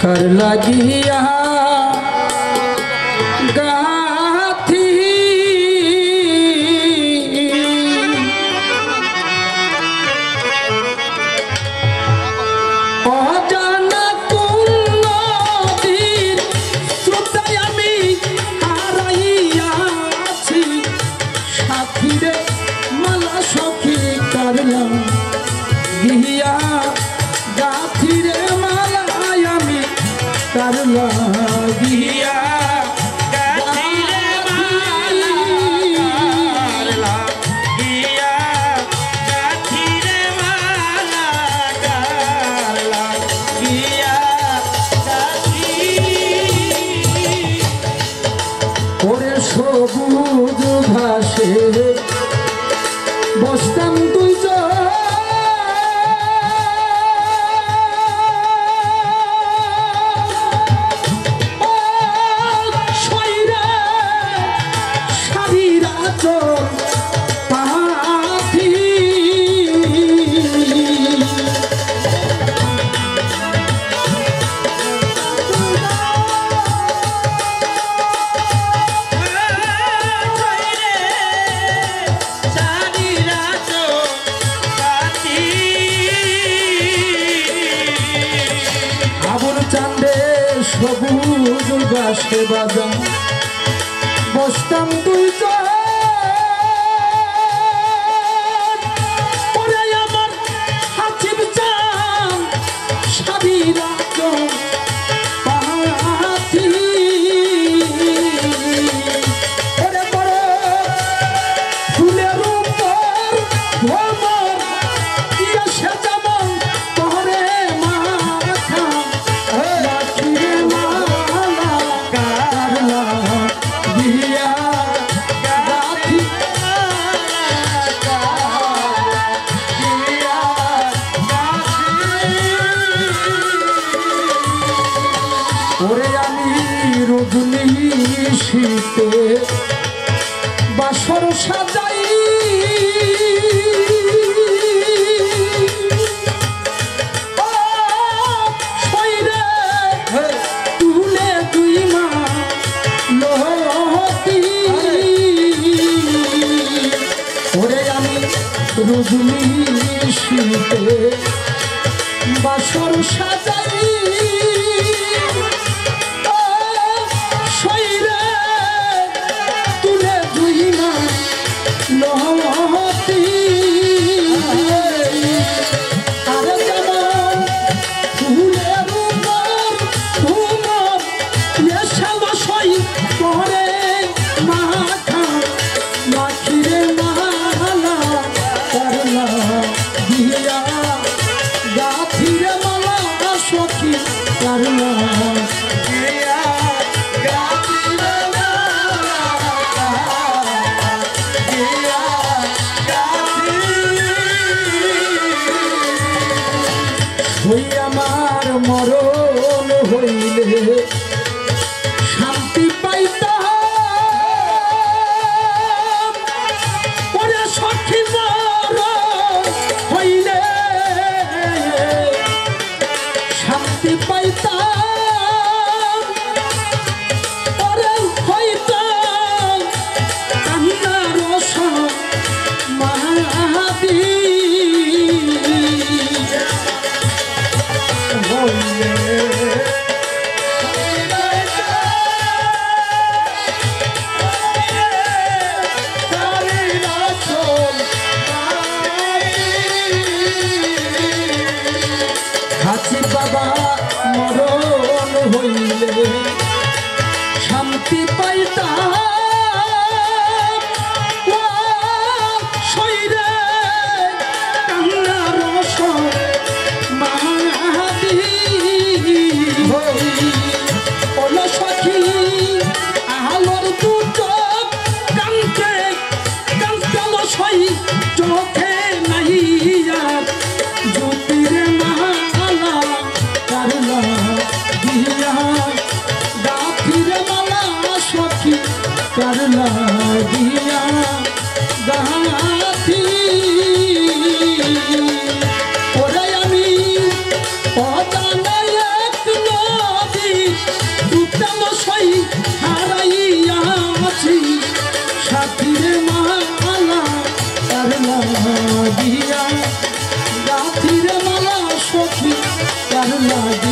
कर लगिया गाथी अजाना कोन नदीर स्रोताय आमी हाराइया आछि साथीरे माला सखी करलाम गिया गाथी रे माला आमी तार लागिया गाथी रे माला तार लागिया गाथी रे माला तार लागिया गाथी ओरे सबुज घासे बसताम दुइজন সবুজ গাছে বাজা বসতাম দুইজন ওরে আমার হাসিব চান সাবিরা পাহাতি ওরে বড় ফুলের উপর ভ্রমর এসে যেমন পরে মাথা শীতে বাসর সাজাই তুলে দুই মা লহতি ওরে আমি রজনী শীতে বাসর সাজাই আমার মরণ হইলে শান্তি পাইতাম ওরে সখী মরণ হইলে শান্তি পাইতাম ওরে হইতাম কান্নার রস মাহাদি বাবা মরণ হইলে শান্তি পাইতাম শরীরে কান্নার রস মাহাদি ওলো সখী আলোর দুটো কান্তে কান্তল সই চোখে নাইয়া জ্যোতিরে মালা কারলা দিয়া লাগে